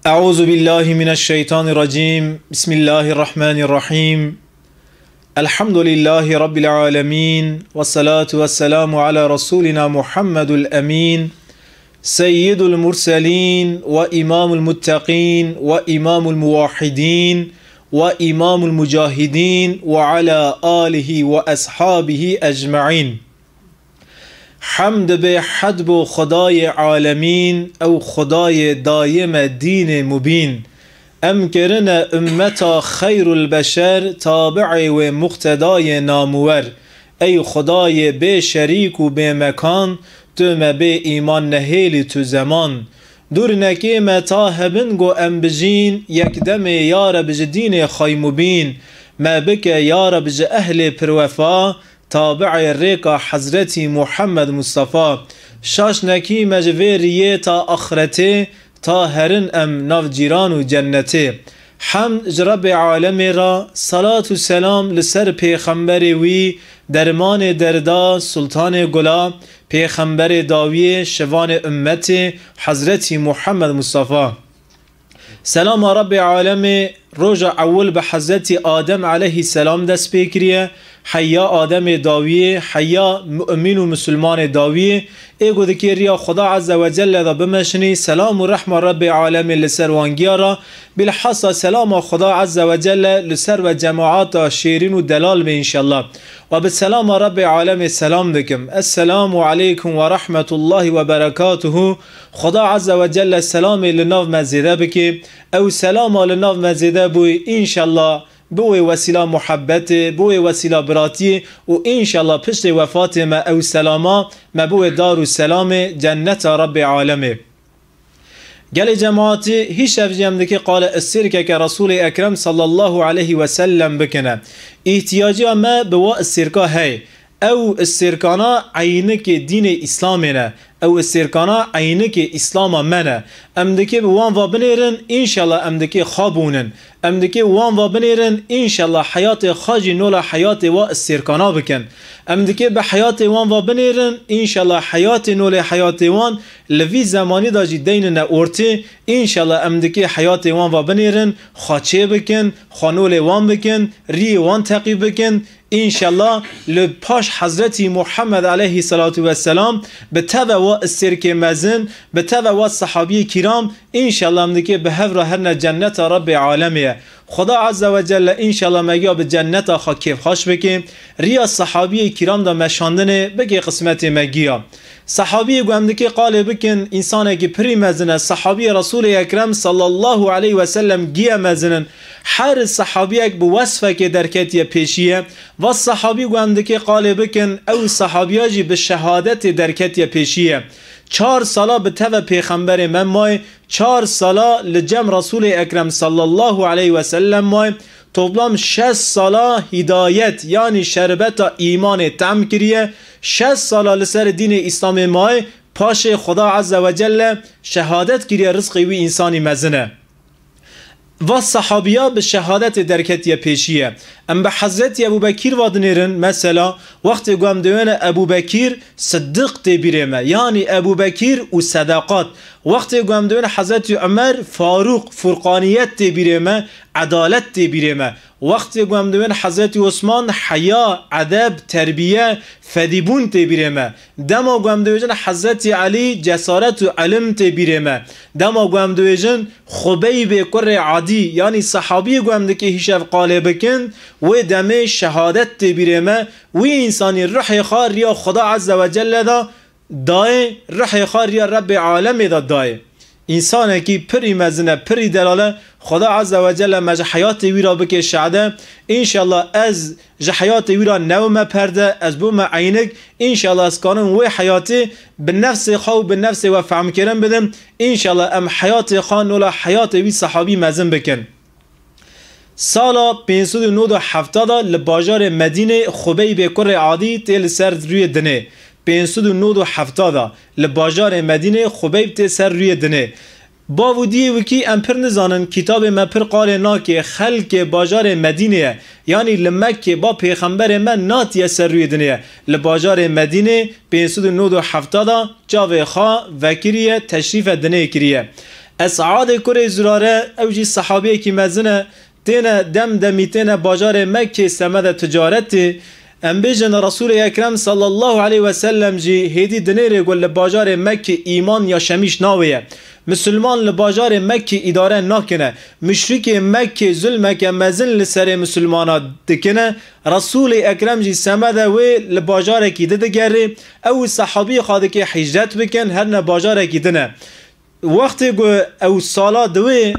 أعوذ بالله من الشيطان الرجيم. بسم الله الرحمن الرحيم. الحمد لله رب العالمين، والصلاة والسلام على رسولنا محمد الأمين، سيد المرسلين وإمام المتقين وإمام الموحدين وإمام المجاهدين وعلى آله وأصحابه أجمعين. حمد به حدب خدای عالمین او خدای دایم دین مبین. امکرن امتا خیر البشر تابع و مقتدای نامور. ای خدای به شریک و به مکان، تو ما به ایمان نهیلی تو زمان. دور نکی متا هبنگو ام بجین، یک دم یار بج دین خای مبین. ما بک یار بج اهل پروفا، تابع ریکا حضرتی محمد مصطفى. شاش نکی مجویریه تا آخرته، تا هرن ام ناف جیران و جنته. حمد رب عالم را، صلاة و سلام لسر پیغمبر وی، درمان دردا سلطان گلا، پیغمبر داوی شوان امت حضرتی محمد مصطفى. سلام رب عالم روز اول به حضرت آدم علیه السلام دست بکریه. حیا آدم داویه، حیا مؤمن و مسلمان داویه. ایگو دکی ریا خدا عز و جل دا بمشنی. سلام و رحمه رب عالم لسر وانگیارا، بالحصا سلام خدا عز و جل لسر و جماعات شیرین و دلال به انشالله. و بالسلام رب عالم سلام دکم. السلام علیکم و رحمت الله و برکاته. خدا عز و جل سلام لناف مزیده بکی، او سلام لناف مزیده بوی انشالله، بوی وسیله محبت، بوی وسیله براتی، و انشالله پشت وفات ما او سلاما ما بوی دار و سلام جنت رب عالمه. گل جماعتی هیچ افجیم دکی قال السرکه که رسول اکرم صلی الله علیه و سلم بکنه. احتیاجی ما بوا السرکه هی، او السرکانا عینک دین اسلامه نه، او السرکانا عینک اسلام منه. امدکی بوان و بنیرن انشالله امدکی خوابونن، امدکی وان و بنیرن انشالله حیات خاجی نولا حیات و السرکانا بکن. امدکی به حیات وان و بنیرن انشالله حیات نول حیات وان لوی زمانی دا جی دین نورتی. انشالله امدکی حیات وان و بنیرن خاچه بکن، خانول وان بکن، ری وان تقیب بکن. انشالله لپاش حضرت محمد علیه الصلاة والسلام به تبع و السرک مزن، به تبع و صحابی کرام انشالله امدکی به هفر هرن جنت رب عالمیه. خدا عز و جل انشالله مگیا به جنت خا کیف خوش بکیم. ریا صحابی کرام دا مشاندنه بگی قسمت مگیا. صحابی گو امدکی قال بکن انسانه که پری مزنه، صحابی رسول اکرم صلی الله علیه و سلم گیه مزنن. هر صحابی یک به وصفه که درکتی پیشیه، و صحابی گو امدکی قال بکن او صحابی جی به شهادت درکتی پیشیه. 4 سالا به تو پیغمبر من مای، 4 سالا لجم رسول اکرم صلی الله علیه و سلم مای، توبلام 6 سالا هدایت یعنی شربت ایمان تم کریه. 6 سالا لسر دین اسلام مای پاش خدا عز و جل شهادت کریه رزقی وی انسانی مزنه. و صحابیا به شهادت درکتی پیشیه. ام به حضرت ابوبکر وادنیرن مثلا وقتی گم دوین ابوبکر صدق تبیرمه، یعنی ابوبکر و صداقات. وقتی گم دوین حضرت عمر فاروق فرقانیت تبیرمه، عدالت تبیرمه. وقتی گم دوین حضرت عثمان حیا، ادب، تربیه، فدیبون تبیرمه. دما گم دوین حضرت علی جسارت و علم تبیرمه. دما گم دوین خبیب کر عادی یعنی صحابی گم دکی هیشف قاله بکن و دمه شهادت تبیرمه. و انسانی روح خار یا خدا عز و جل دا دای، روح خار یا رب عالم دا دای. انسان کی پری مزنه پری دلاله خدا عز و جل مج حیات ویرا بک شعده. انشالله از ج حیات ویرا نوم پرده از بوم عینک انشالله از کانون و حیاتی به نفس خو به نفس و فهم کردن بدم. انشالله ام حیات خان ولا حیات وی صحابی مزن بکن. سالا 597 لباجار مدینه خبیب کر عادی تل سر روی دنه. 597 لباجار مدینه خبیب تل سر روی دنه. باودی وکی امپر نزانن کتاب مپر قال نا که خلق باجار مدینه یعنی لمکه با پیغمبر من ناتی سر روی دنیا لباجار مدینه 597 جاوه خوا وکریه تشریف دنیا کریه. اسعاد کره زراره او جی صحابی کی مزنه تینا دم دمیتینا باجار مکه سمد تجارتی ام بیجن رسول اکرم صلی الله علیه و سلم جی هدی دنیره گل باجار مکه ایمان یا شمیش ناویه مسلمان لباجار مکه اداره نکنه مشرک مکه ظلمک مزن لسر مسلمانات دکنه رسول اکرم جی سمده و لباجار کی دگره او صحابی خواده که حجت بکن هر نباجار کی دنه وقتی گو او سالا دوی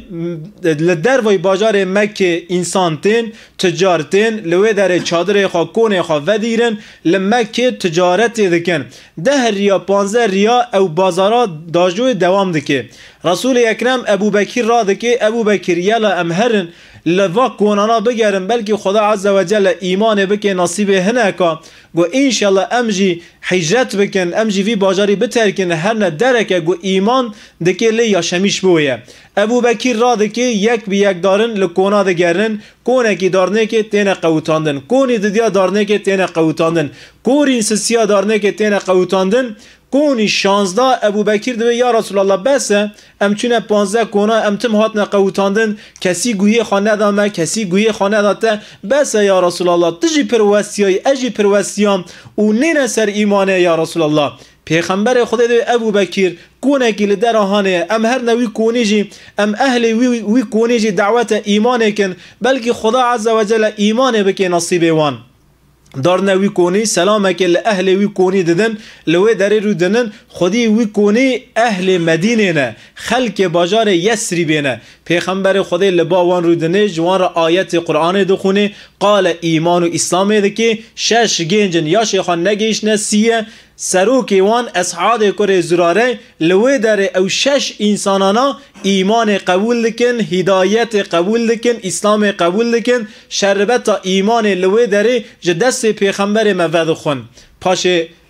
لدر وی باجار مکه انسان تین تجار تین لوی در چادر خوا کونه خوا ودیرن لمکه تجارت دکن 10 ریا 15 ریا او بازارات داجوی دوام دکه رسول اکرم ابو بکر را دکه ابو بکر یلا امهرن لوا کونانا بگرن بلکه خدا عز و جل ایمان بکه نصیب هنکا گو انشالله امجی حجت بکن امجی وی باجاری بترکن هر نه درکه گو ایمان دکه لی یا شمیش بویه ابو بکر را دکه یک بی یک دارن لکونا دگرن کونه کی دارنه که تین قوتاندن کونی ددیا دارنه که تین قوتاندن کورین سسیا دارنه که تین قوتاندن کونی 16 ابو بکر دوی یا رسول الله بس ام چونه 15 کونا ام تم هات نقوتاندن کسی گویی خانه دامه کسی گویی خانه داته بس یا رسول الله تجی پروسیای اجی پروسیام او نه سر ایمانه یا رسول الله پیغمبر خدا دوی ابو بکر کونه کی لدر آهانه ام هر نوی کونی جی ام اهل وی کونی جی دعوت ایمان کن بلکه خدا عز و جل ایمان بک نصیب وان دارنا وی کونی سلام که اهل وی کونی ددن لوی دری رو دنن خودی وی کونی اهل مدینه نه خلق باجار یسری بینه پیغمبر خدا لباوان رو دنه جوان را آیت قرآن دخونه قال ایمان و اسلام ده که 6 گنجن یا شیخان نگیش نسیه سروکی وان اصحاد کره زراره لوی در او 6 انسانانا ایمان قبول دکن هدایت قبول دکن اسلام قبول دکن شربت ایمان لوی در جدست پیغمبر مود خون پاش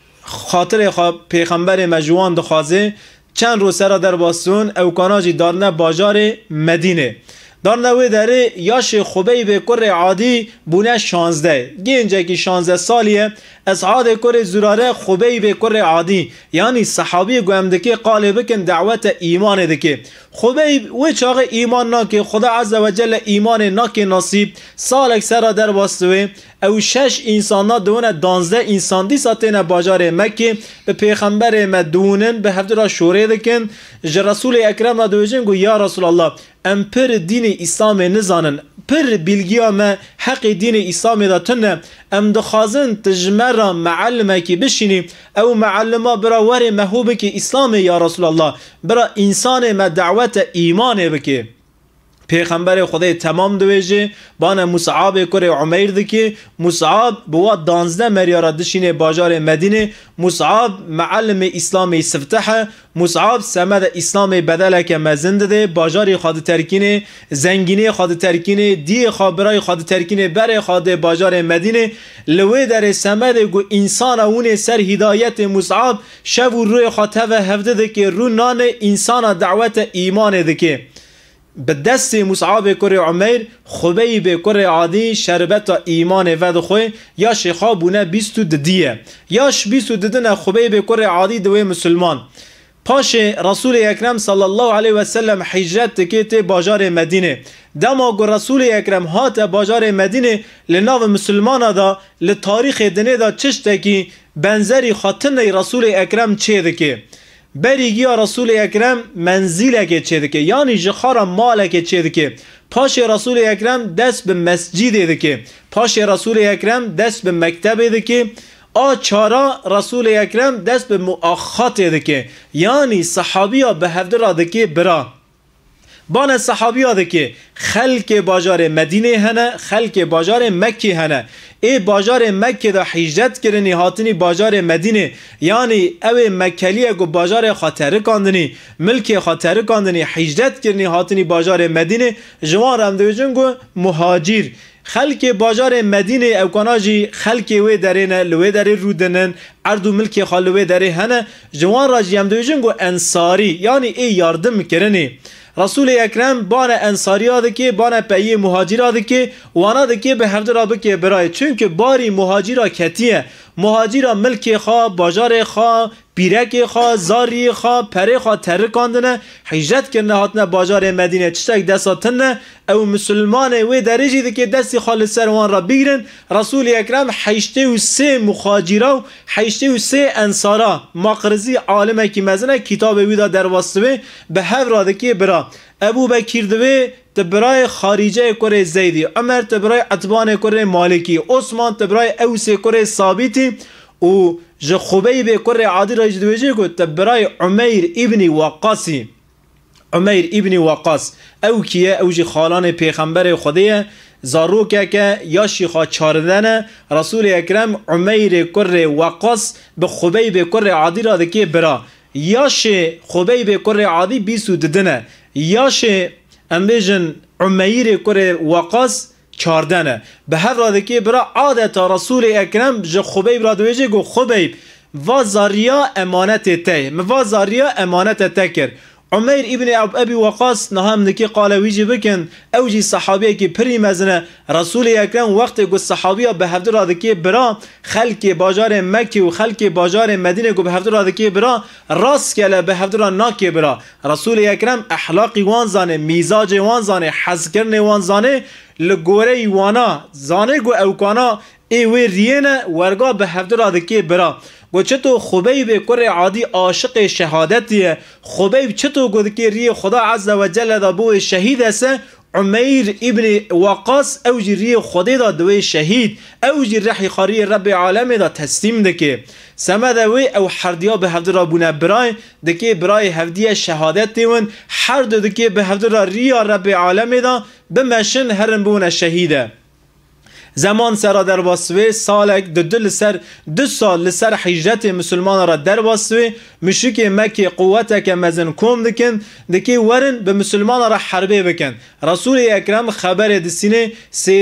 خاطر پیغمبر مجوان دخوازه چند رو سرا در باستون او کاناجی دارنه باجار مدینه دارنوی داره یاش خبیب کر عادی بونه 16 گنجه که 16 سالیه اصحاد کر زراره خبیب کر عادی یعنی صحابی گوهمدکی قاله بکن دعوت ایمان دکی خبیب و چاق ایمان ناکه خدا عز و جل ایمان ناکه نصیب سالک سرا در باستوه او 6 انسان دونه 12 انسان دی ساتین باجار مکه به پیغمبر مدونن به هفته را شوره دکن رسول اکرم را دوجن گو یا رسول الله ام پر دین اسلام نزانن پر بیلگیا ما حق دین اسلام داتن ام دخازن تجمرا معلمه کی بشینی او معلمه برا ور محبوب کی اسلام یا رسول الله برا انسان ما دعوت ایمان بکی پیغمبر خدای تمام دویجه بان مصعب کره عمیر دکی مصعب بوا 12 مریارا دشینه باجار مدینه مصعب معلم اسلامی سفتحه مصعب سمد اسلام بدله که مزنده ده باجاری خاد ترکینه زنگینی خاد ترکینه دی خابرای خاد ترکینه بر خاد باجار مدینه لوی در سمد گو انسان اون سر هدایت مصعب شب و روی خاطه هفته ده که رو نان انسان دعوت ایمان ده که به دست مصعب کره عمیر خبیب کره عادی شربت ایمان ود خوی یا شیخا بونه 20 دیه یاش 20 ددن خبیب کره عادی دوی مسلمان پاش رسول اکرم صلی الله علیه و سلم حجرت تکیت باجار مدینه دما گو رسول اکرم هات باجار مدینه لناو مسلمان دا لتاریخ دنه دا چشتکی بنظری خاطن رسول اکرم چه دکه بریگی رسول اکرم منزیله که چه دکه یعنی جخار ماله که چه دکه پاش رسول اکرم دست به مسجد دکه پاش رسول اکرم دست به مکتب دکه آچارا رسول اکرم دست به مؤاخات دکه یعنی صحابی ها به هفته را دکه برا بان صحابی ها دکه خلق باجار مدینه هنه خلق باجار مکه هنه ای باجار مکه دا حجت کرنی هاتنی باجار مدینه یعنی او مکلیه گو باجار خاطر کاندنی ملک خاطر کاندنی حجت کرنی هاتنی باجار مدینه جوان رمدویجن گو مهاجر خلق باجار مدینه او کاناجی خلق وی درینه لوی دری رودنن اردو ملک خالوی دری هنه جوان راجی رمدویجن گو انصاری یعنی ای یاردم کرنی رسول اکرم بان انصاری ها دکی بان پیی مهاجر ها دکی وانا دکی به هفته را بکی برای چونکه باری مهاجر ها کتیه مهاجر ها ملک خواه باجار خواه پیرک خوا زاری خوا پره خوا ترکاندنه حجت کرنه هاتنه باجار مدینه چشتک دستاتنه او مسلمان و درجی ده که دستی خالص سروان را بگیرن. رسول اکرم 83 مخاجره و 83 انصارا مقرزی عالمه که مزنه کتاب ویدا در واسطه به هف راده که برا ابو بکر دوی تبرای خارجه کره زیدی، عمر تبرای عتبان کره مالکی، عثمان تبرای اوس کره ثابتی و خبیب کره عادی را جدوجه کو تبرای عمیر ابن وقاصی. عمیر ابن وقاص او کیه؟ او جی خالان پیغمبر خدایه زاروکه که یا شیخا چاردنه. رسول اکرم عمیر کره وقاص به خبیب کره عادی را دکی برا یاش خبیب کره عادی بیسو ددنه یاش امبیجن عمیر کره وقاص چاردنه به هر راده که برا عادتا رسول اکرم جه خبیب را دویجه گو خبیب و زاریا امانت ته و زاریا امانت تکر. عمیر ابن ابی وقاص نهم دکی قال ویجی بکن اوجی صحابیه که پری مزنه رسول اکرم وقت گو صحابیه به هفته راده که برا خلق باجار مکی و خلق باجار مدینه گو به هفته راده که برا راست کله به هفته را ناکی برا. رسول اکرم اخلاقی وان زانه میزاج وان زانه حزکرن وان زانه لگوره وانا زانه گو اوکانا ایوی رینه ورگا به هفته راده که برا گو چطور خبیب کره عادی عاشق شهادتیه. خبیب چطور گو که ری خدا عز و جل دا بو شهید است. عمیر ابن وقاص اوجی ری خدا دا دوی شهید اوجی رحی خاری رب عالم دا تسلیم دکه سمد وی او حردیا به هفته را بونه برای دکه برای هفته شهادت دیون هر دو دکه به هفته را ریا رب عالم دا بمشن هرن بونه شهیده. زمان سرا در واسوه سالک دو سال لسر حجرت مسلمان را در واسوه مشرک مکه قوت که مزن کوم دکن دکی ورن به مسلمان را حربه بکن. رسول اکرم خبر دسینه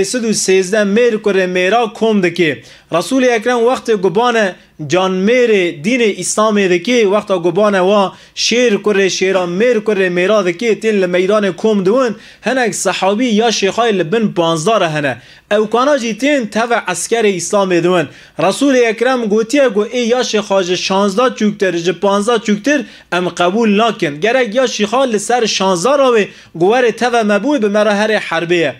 313 میر کره میرا کوم دکی. رسول اکرم وقت گبان جان میر دین اسلام دکی وقت گبان و شیر کره شیران میر کره میرا دکی تین لمیدان کوم دون هنک صحابی یا شیخای لبن 15 هنه او کانا جیتین تبع عسکر اسلام دون. رسول اکرم گوتیه گو ای یا شیخاج 16 چوکتر ج 15 چوکتر ام قبول نکن گرک یا شیخا لسر 16 راوی گوار تبع مبوی به مرا هر حربیه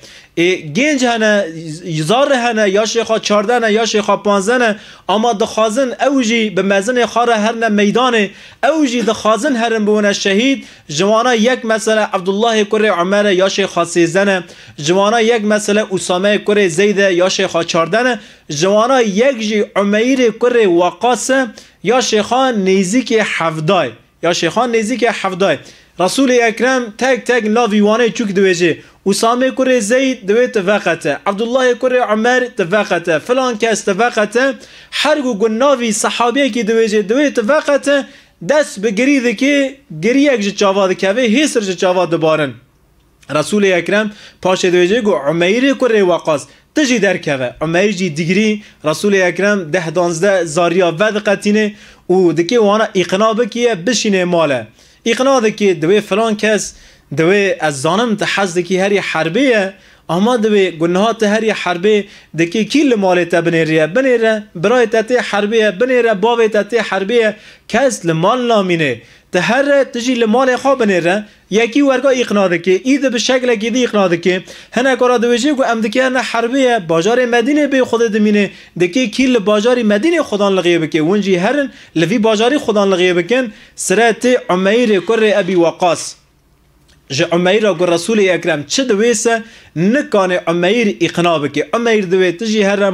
گنج هنه زار هنه یا شیخا 14 نه یا شیخا 15 نه اما دخازن اوجی به مزن خار هر نه میدانه اوجی دخازن هرن بونه شهید جوانا یک مسئله عبدالله کره عمر یا شیخا 13 نه جوانا یک مسئله اسامه کره زید یا شیخا 14 نه جوانا یک جی عمیر کره وقاص یا شیخا نیزیک 17 یا شیخا نیزیک 17. رسول اکرم تک تک ناویوانه چوک دویجه اسامه کره زید دوی تفاقته عبدالله کره عمر تفاقته فلان کس تفاقته هر گو ناوی صحابیه که دوی تفاقته دست به گریده که گریه یک جاواده که هیسر جاواده بارن. رسول اکرم پاشه دویجه گو عمیر کره وقاص تجی در که عمیر جی دیگری رسول اکرم 10-12 زاریا ود قتینه و دکی وانا اقنا بکیه بشینه ماله اقنا دکی دوی فلان کس دوی از زانم تحز دکی هری حربیه اما دوی گناهات هری حربی دکی کل مالتا بنیره برای تاتی حربیه بنیره باوی تاتی حربیه کس لمال نامینه تهر تجی لمال خواه بنیره یکی ورگا اقنا دکی ایده به شکل گیدی اقنا دکی هنه کارا دویجه گو ام دکی هنه حربیه باجار مدینه به خود دمینه دکی کل باجار مدینه خودان لغیه بکی ونجی هرن لفی باجاری خودان لغیه بکن سرات عمیر کره ابی وقاص جه عمیر را گو رسول اکرم چه دویسه نکانه عمیر اقنا بکی عمیر دوی تجی هر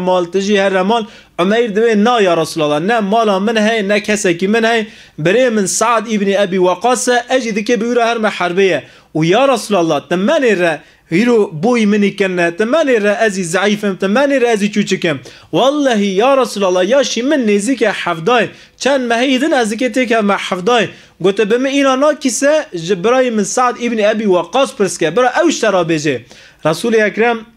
مال عمیر دوی نا یا رسول الله نه مالا من هی نه کسی که من هی بره من سعد ابن ابی وقاص اجی دکی بیوره هر محربیه و یا رسول الله تمنی را هیرو بوی منی کنه تمنی را ازی ضعیفم تمنی را ازی چوچکم والله یا رسول الله یاشی من نیزی که 17 چند مهیدن از که تیکه مع 17 گوته به من اینا ناکیسه برای من سعد ابن ابی وقاص پرسکه برای اوش ترا بیجه. رسول اکرم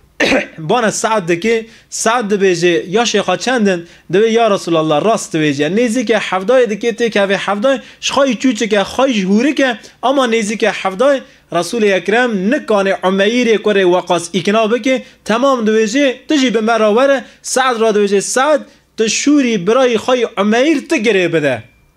بانه سعد دکی سعد بیجه یا شیخا چندن دوی یا رسول الله راست بیجه نیزی که 17 دکی تیکه 17 شخای چوچکه خای جهوری که اما نیزی که 17 رسول اکرم نکانه عمیر کره وقاص اقنا بکه تمام دویجه تجی به مراوره سعد را دویجه سعد تشوری برای خای عمیر تگره بده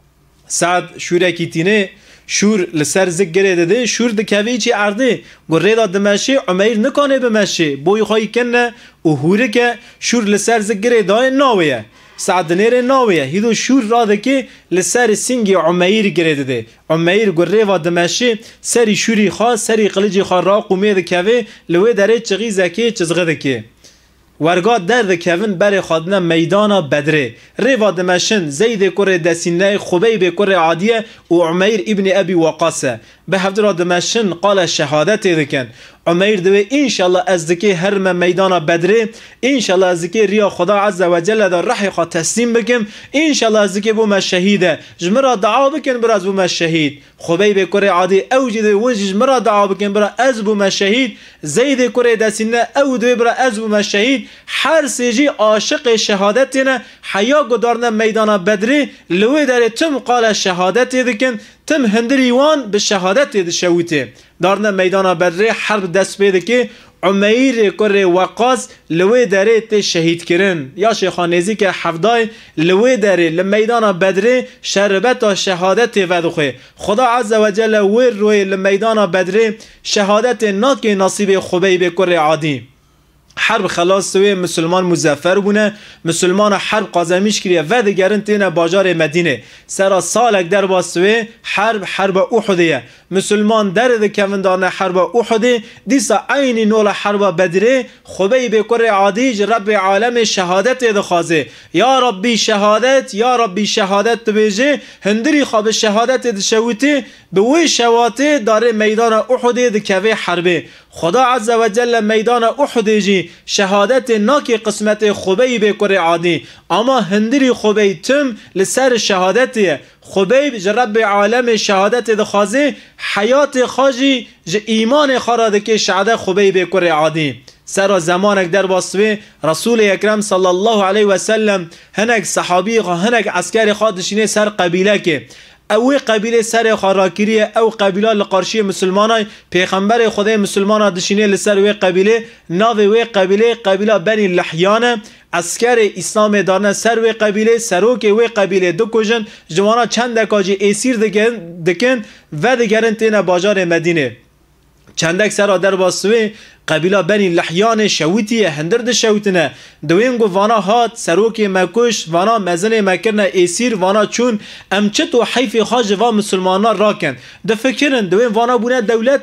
سعد شوره کیتینه شور لسر زگره داده شور دکوی چی عرده گره دا دمشه عمیر نکانه بمشه بوی خواهی کنه و هوره که شور لسر زگره دای ناویه سعد نیر ناویه هیدو شور راده که لسر سنگ عمیر گره داده عمیر گره و دمشه سری شوری خواه سری قلجی خواه را قومه دکوی لوی داره چغی زکی چزغه دکه ورگاه درد کون بر خادنه میدان بدره ریوا دمشن زید کره دسینه خبیب کره عادیه و عمیر ابن ابی وقاسه به هفته دمشن قال شهادت دکن عمیر دوی انشالله از دکی هرم میدان بدره انشالله از دکی ریا خدا عز و جل در رحی خوا تسلیم بکم انشالله از دکی بوم شهیده جمرا دعا بکن براز بوم شهید خبیب کره عادی او جده وجه جمرا دعا بکن برا از بوم شهید زید کره دسینه او دوی برا از بوم شهید هر سیجی عاشق شهادتینه حیا گدارنه میدان بدره لوی داره تم قال شهادت دکن تم هندریوان به شهادت دشویته دارنه میدان بدره حرب دست بیده که عمیر کره وقاص لوی داره تی شهید کرن یا شیخانیزی که حفظای لوی داره لمیدان بدره شربت و شهادت ودخه خدا عز و جل ویر روی لمیدان بدره شهادت ناکی نصیب خبیب کره عادی حرب خلاص سوی مسلمان مزفر بونه مسلمان حرب قازمیش کریه و دیگرن تینه باجار مدینه سرا سالک در باسوی حرب احدیه مسلمان درد کفندان حرب احده دیسا عین نول حرب بدره خبیب کره عادیج رب عالم شهادت دخوازه یا ربی شهادت بیجه هندری خواب شهادت دشویته به وی شواته داره میدان احده دکوه حربه خدا عز و جل میدان احده جی شهادت ناکی قسمت خبیب کره عادی اما هندری خبیب تم لسر شهادتیه خبیب رب عالم شهادت دخوازه حیات خاجی ایمان خاراده که شهاده خبیب کره عادی سر زمانک در باسوه رسول اکرم صلی الله علیه و سلم هنک صحابی هنک عسکر خادشینه سر قبیله که او قبیله سر خاراکریه او قبیله لقارشی مسلمانای پیغمبر خدای مسلمان دشینه لسر و قبیله ناو و قبیله بنی لحیانه عسکر اسلام دارنه سر و قبیله سروک و قبیله دو کجن جوانا چند دکاجی اسیر دکن و دیگرن تین باجار مدینه چندک سر در باسوی قبیله بنی لحیان شویتی هندرد شویتنه دوین گو وانا هات سروک مکوش وانا مزن مکرنه ایسیر وانا چون امچت و حیف خاج و مسلمانان راکن دفکرن دوین وانا بونه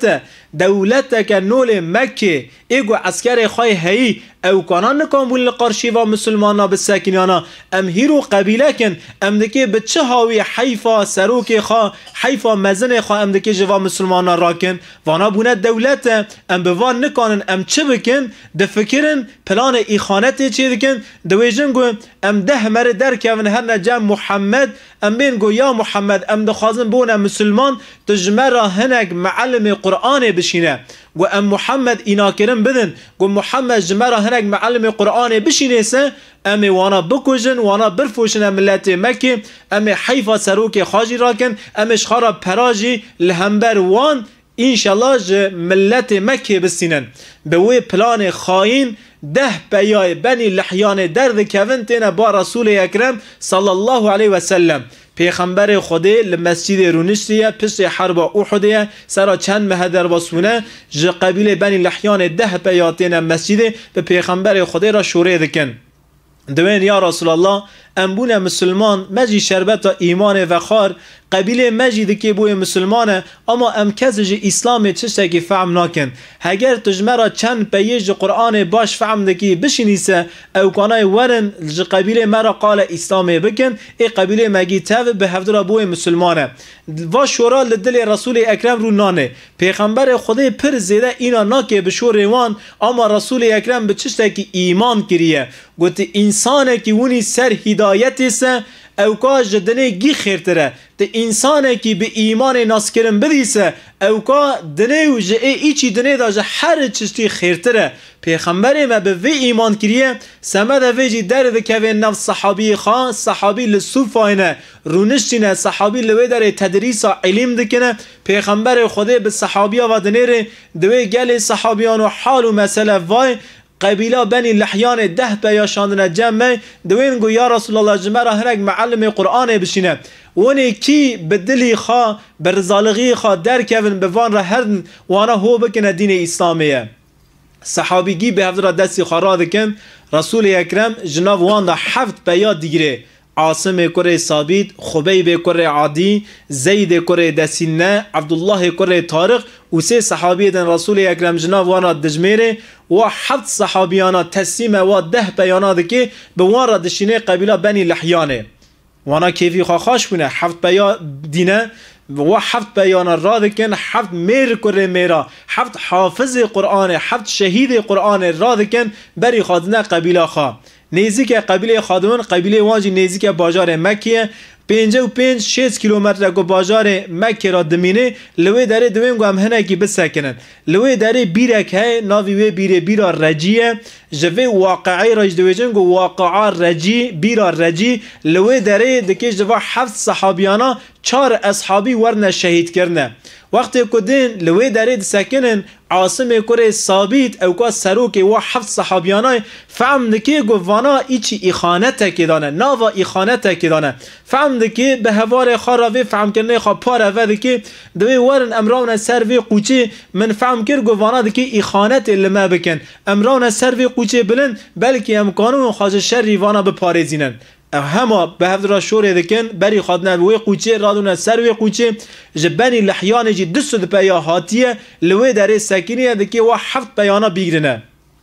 دولت که نول مکه ایگو عسکر خواهی هی او کانان نکان بول قرشی و مسلمانان بساکنانا ام هیرو قبیله کن ام دکی بچه هاوی حیفا سروک خواه حیفا مزن خواه ام دکی جوا مسلمانان راکن وانا بونه دولت ام بوان نکان ام چه بکن دفکرن پلان ایخانت چه دکن دویجن گو ام ده مره در کون هر نجم محمد ام بین گو یا محمد ام دخوازن بونه مسلمان تجمره هنگ معلم قرآن بشینه و ام محمد اینا کرن بدن گو محمد جمره هنگ معلم قرآن بشینه سه ام وانا بکوشن وانا برفوشن ملت مکه ام حیفا سروک خاجی راکن ام اشخارا پراجی لهمبر وان انشالله ملت مکه بسینن به وی پلان خاین ده بیای بنی لحیان درد کون تینه با رسول اکرم صلی الله علیه و سلم پیغمبر خدا لمسجد رونشتیه پس حرب احدیه سرا چند مهدر باسونه ج قبیل بنی لحیان ده بیاتین مسجد به پیغمبر خدا را شوره دکن دوین یا رسول الله انبون مسلمان مجی شربت ایمان و خار قبیله مجید که بوی مسلمانه اما امکزج اسلام چشته که فهم ناکن هگر تجمرا چند پیج قرآن باش فهم دکی بشینیسه او کانای ورن قبیله مرا قال اسلام بکن ای قبیله مگی تاو به هفدر بوی مسلمانه و شورا لدل رسول اکرم رو نانه پیغمبر خدا پر زیده اینا ناکه بشور روان اما رسول اکرم به چشته که ایمان کریه گوت انسانه که ونی سر هدایتی سه او که جدنه گی خیرتره ده انسانه که به ایمان ناس کرن بدیسه او که دنه و جه ایچی دنه دا جه هر چشتی خیرتره پیغمبر ما به وی ایمان کریه سمد ویجی درده که وی نفس صحابی خواه صحابی لصوفاینه رونشتینه صحابی لوی داره تدریس علم دکنه پیغمبر خدا به صحابی و دنه ره دوی گل صحابیان و حال و مسئله وای قبیله بنی لحیان 10 پیا شاندن جمع دوین گو یا رسول الله جمعه هنگ معلم قرآن بشینه ونی کی بدلی خوا برزالغی خوا درکون بوان را هرن وانا هو بکنه دین اسلامیه صحابیگی به حضرت دستی خارا دکن رسول اکرم جناب وان دا 7 پیا دیگره عاصم کره ثابت، خبیب کره عادی، زید کره دسینه، عبدالله کره طارق و 3 صحابی دن رسول اکرم جناب وانا دجمیره و 7 صحابیانا تسلیم و 10 پیانا دکه به وان را دشینه قبیله بنی لحیانه وانا کیفی خواهش کنه 7 پیا دینه و 7 پیانا را دکن 7 میر کره میرا 7 حافظ قرآن 7 شهید قرآن را دکن بری خادنه قبیله خواه نزدیک قبیله خادمون قبیله واجی نزدیک بازار مکه 55-6 کیلومتر گو بازار مکه را دمینه لوی داره دویم گو هم هنگی بسکنن لوی داره بیرک های ناوی بیرا رجیه جوه واقعی راج دویجن گو واقعا رجی بیرا رجی لوی داره دکیش جوه 7 صحابیانا 4 اصحابی ورن شهید کرنه وقتی کدین لوی داره سکنن عاصم کره ثابت او که سروک و 7 صحابیانای فهم دکی گو وانا ایچی ایخانت که دانه ناوا ایخانت که دانه فهم دکی به هوار خاراوی فهم کرنه خواه پاره و دکی دوی ورن امران سروی قوچی من فهم کر گو وانا دکی ایخانت لما بکن امران سروی قوچی بلن بلکه امکانون خواج شری وانا بپاره زینن همه به هفت شوره دکن بری خادنه وی قوچه رادونه سر وی قوچه جبنی لحیانه جی 200 پیا هاتیه لوی داره سکینیه دکی و 7 پیانا بیگرنه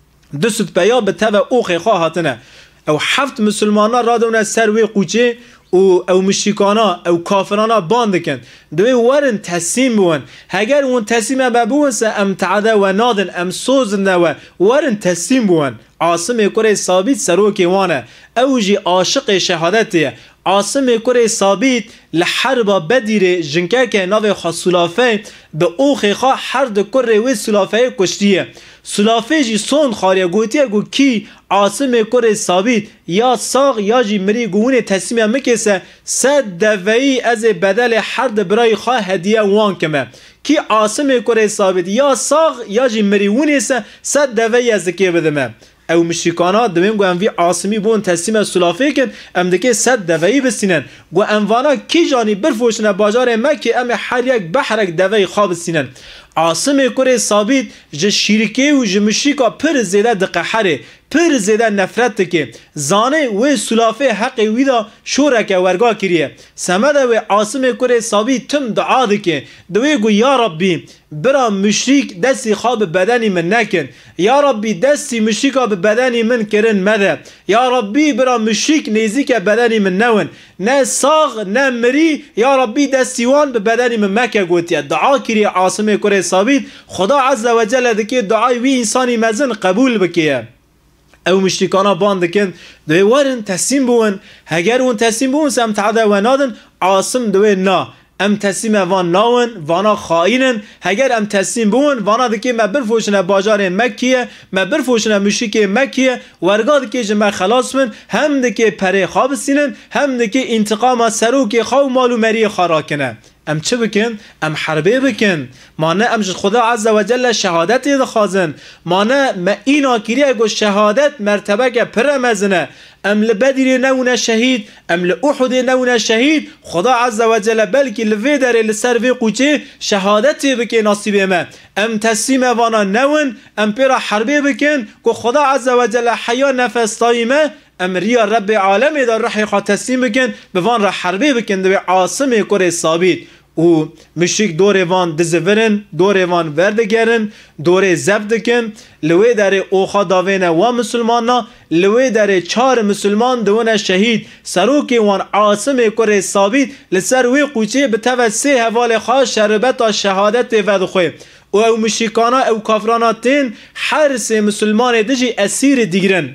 200 پیا به تبع اوخی خواه هاتنه او 7 مسلمانا رادونه سر وی قوچه او مشرکانا او کافرانا باندکن دوی ورن تسلیم بون اگر اون تسلیم ببون سه ام تعده و نادن ام سوزنده و ورن تسلیم بون عاصم کره ثابت سروکی وانه او جی عاشق شهادتیه عاصم کره ثابت لحرب بدیره جنکه که ناو خواه سلافه به اوخی خواه هر دو کره وی سلافه کشتیه سلافه جی سون خاریه گوتیه گو کی عاصم کره ثابت یا ساغ یا جی مری گونه تسلیم مکسه 100 دفعی از بدل هر دو برای خواه هدیه وان کمه کی عاصم کره ثابت یا ساغ یا جی مری گونه 100 دفعی از دکیه بدمه او مشرکانا دویم گو اموی عاصمی بون تسلیم سلافه کن ام دکه 100 دفعی بسینن گو اموانا کی جانی برفوشنه باجار مکه ام هر یک بحرک دفعی خواب سینن عاصم کره ثابت جه شیرکه و جه مشرکا پر زیده دقحره پر زیده نفرت که زانه و سلافه حق ویدا شورک ورگا کریه سمده و عاصم کره ثابت تم دعا دکه دوی گو یا ربی برا مشرک دستی خواب بدنی من نکن یا ربی دستی مشرکا به بدنی من کرن مده یا ربی برا مشرک نیزی که بدنی من نون نه ساغ نه مری یا ربی دستی وان به بدنی من مکه گوتیه دعا کریه عاصم کره ثابت خدا عز و جل دکه دعای وی انسانی مزن قبول بکیه او مشرکانا باندکن دوی ورن تسلیم بون اگر اون تسلیم بون سم تعده و نادن عاصم دوی نا ام تسلیم وان ناون وانا خائنن اگر ام تسلیم بون وانا دکی ما برفوشنه باجار مکیه ما برفوشنه مشرک مکیه ورگا دکی جمع خلاص من هم دکی پره خواب سینن هم دکی انتقام سروک خو مالو مری خارا کنه ام چه بکن؟ ام حربه بکن مانه ام خدا عز و جل شهادت دخوازن مانه ما اینا کریه گو شهادت مرتبه که پرمزنه ام لبدر نون شهید ام لأحد نون شهید خدا عز و جل بلکی لوی داره لسر وی قوچه شهادتی بکن نصیبه ما ام تسلیم وانا نون ام پیرا حربه بکن گو خدا عز و جل حیا نفس تایمه امریا رب عالم در رحی خواه تسلیم بکن بوان را حربه بکن دوی عاصم کره ثابت و مشرک دور وان دزورن دور وان وردگرن دور زبدکن لوی در اوخا داوینه و مسلمان لوی در 4 مسلمان دونه شهید سروک وان عاصم کره ثابت لسر وی قوچه به تو 3 حوال خواه شربت شهادت ود خواه و او مشرکانا او کافرانا تین هر 3 مسلمان دجی اسیر دیگرن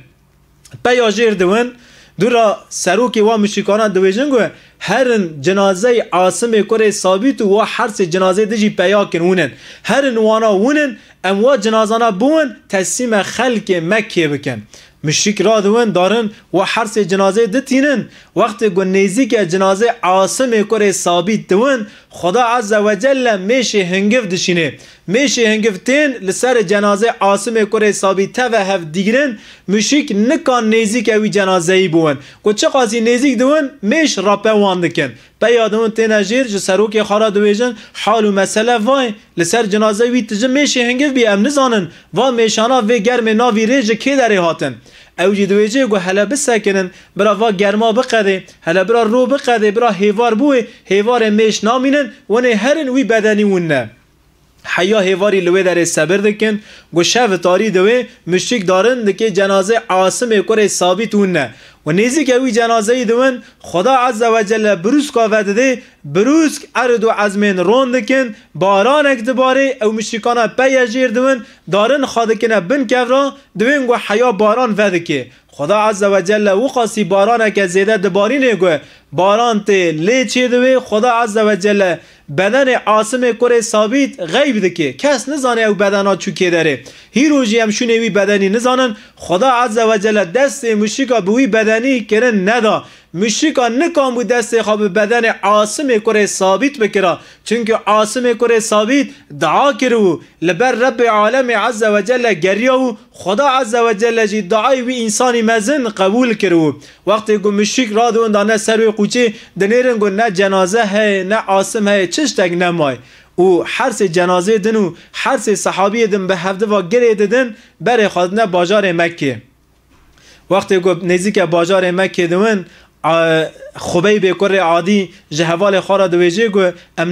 پیاجیر دوون دورا سروکی و مشرکانا دویجن گوه هرن جنازه عاصم کره ثابت و هر 3 جنازه دجی پیا کنونن هرن وانا ونن اموا جنازانا بون تسلیم خلق مکه بکن مشرک را دوون دارن و هر 3 جنازه دتینن وقت گو نیزی که جنازه عاصم کره ثابت دوون خدا عز و جل میشه هنگف دشینه میشه هنگف تین لسر جنازه عاصم کره ثابته و هف دیگرن مشک نکان نزیک اوی جنازه ای بون کو چه قاضی نزیک دون میش راپه وان دکن بیادون تین جیر جسروک خارا دویجن حال و مسئله وای لسر جنازه وی تجه میشه هنگف بی امن زانن و میشانا و گرم ناوی ریج که داره هاتن اوجی دویجه گو هلا بسکنن برا وا گرما بقده هلا برا رو بقده برا هیوار بوی هیوار میش نامینن ونه هرن وی بدنی ونه حیا هیواری لوی در صبر دکن گو شف تاری دوی مشک دارن دکه جنازه عاصم کره ثابت ونه و نیزی که وی جنازه دون خدا عز و جل بروز کافت ده بروز ارد و عزمین رون دکن باران اکتباره او مشکانا پیجیر دون دارن خادکنه بن کفرا دوین گو حیا باران ودکه خدا عز و جل و خاصی باران که زیده دبارینه گو باران ته لیچه دوی خدا عز و جل بدن عاصم کره ثابت غیب دکه کس نزانه او بدنا چوکه داره هیروجی هم شونوی بدنی نزانن خدا عز و جل دست مشکا بوی بدنی کرن ندا مشکا نکام بود دست خواب بدن عاصم کره ثابت بکرا چونکه عاصم کره ثابت دعا کرو لبر رب عالم عز و جل گریو خدا عز و جل جی دعای وی انسانی مزن قبول کرو وقتی گو مشک را دون دانه سر و قوچه دنیرن گو نه جنازه ہے نه عاصم ہے چشتک نمای و حرس جنازه دن و حرس صحابی دن به هفته و گره دن بره خادنه باجار مکه وقتی گو نزدیک باجار مکه دون خوبی به کره عادی جهوال خارا دویجه گو ام